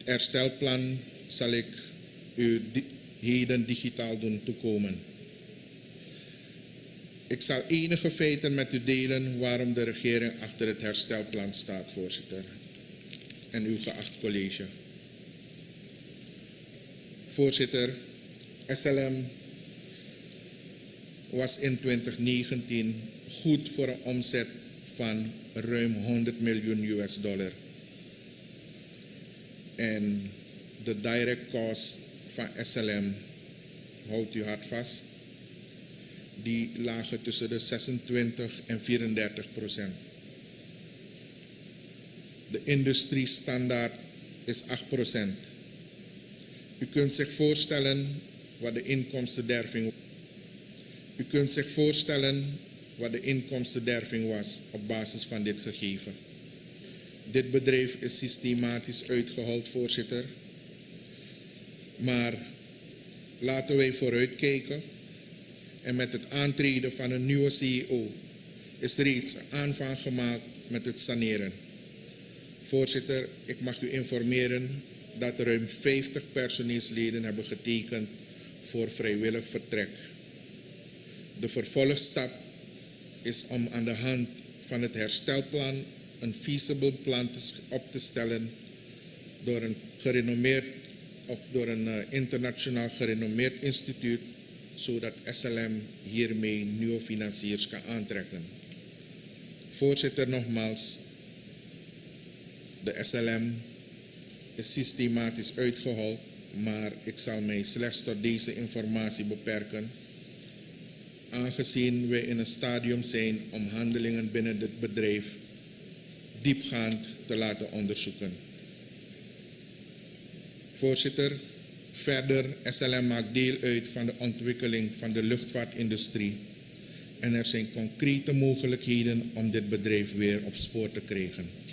herstelplan zal ik u heden digitaal doen toekomen. Ik zal enige feiten met u delen waarom de regering achter het herstelplan staat, voorzitter. En uw geacht college. Voorzitter, SLM was in 2019 goed voor een omzet van ruim 100 miljoen US dollar. En de direct cost van SLM, houdt u hard vast, die lagen tussen de 26 en 34%. De industriestandaard is 8%. U kunt zich voorstellen wat de inkomstenderving was op basis van dit gegeven. Dit bedrijf is systematisch uitgehold, voorzitter. Maar laten wij vooruitkijken. En met het aantreden van een nieuwe CEO is reeds aanvang gemaakt met het saneren. Voorzitter, ik mag u informeren dat ruim 50 personeelsleden hebben getekend voor vrijwillig vertrek. De vervolgstap is om aan de hand van het herstelplan een feasible plan op te stellen door een internationaal gerenommeerd instituut, zodat SLM hiermee nieuwe financiers kan aantrekken. Voorzitter, nogmaals, de SLM is systematisch uitgehold, maar ik zal mij slechts tot deze informatie beperken, aangezien wij in een stadium zijn om handelingen binnen dit bedrijf diepgaand te laten onderzoeken. Voorzitter, verder, SLM maakt deel uit van de ontwikkeling van de luchtvaartindustrie en er zijn concrete mogelijkheden om dit bedrijf weer op spoor te krijgen.